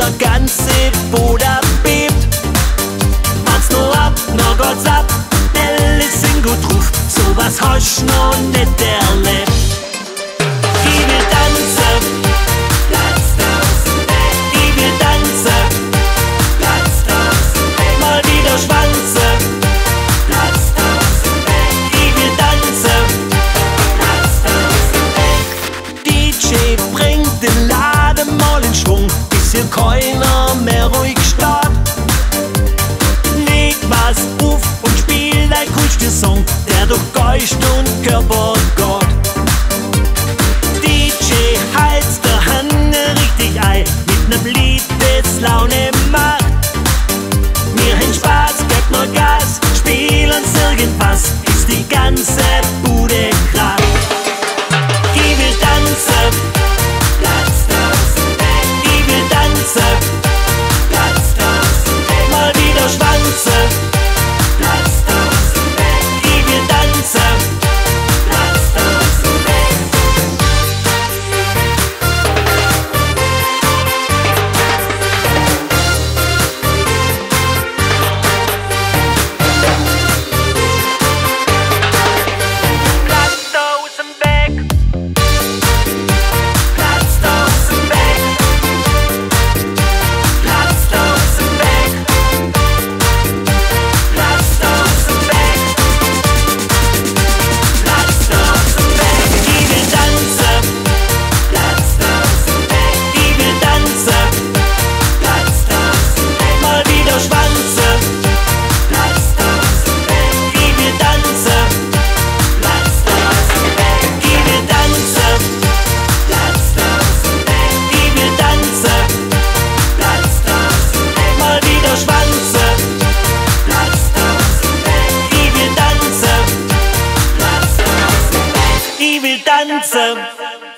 der ganze Boden bebt. Wenn's noch ab, noch geht's ab, alle sind gut drauf, sowas hast du noch nicht erlebt. Ich will tanzen, Platz draußen weg. Ich will tanzen, Platz draußen weg. Mal wieder schwanzen, Platz draußen weg. Ich will tanzen, Platz draußen weg. DJ bringt den Laden mal in Schwung, bis hier keiner mehr ruhig steht. Leg was auf und spiel dein coolster Song, der durch Geist und Körper geht. DJ heizt der Hand richtig ein, mit nem Lied, das Laune macht. Wir haben Spaß, gebt mal Gas, spiel uns irgendwas, bis die ganze Bude kracht. Ich will tanzen, Platz draußen weg. Ich will tanzen, Platz draußen weg. Mal wieder schwanzen, Platz draußen weg. Ich will tanzen, Platz draußen weg. Platz draußen weg. Platz draußen weg. Platz draußen weg. Platz draußen weg. Platz draußen weg. Ich will tanzen, Platz draußen weg. Ich will tanzen, Platz draußen weg. Mal wieder schwanzen, Platz draußen weg. Ich will tanzen, Platz draußen weg. Ich will tanzen, Platz draußen weg. Ich will tanzen, Platz draußen weg. Mal wieder schwanzen, Platz draußen weg. Ich will tanzen, Platz draußen weg. Ich will tanzen.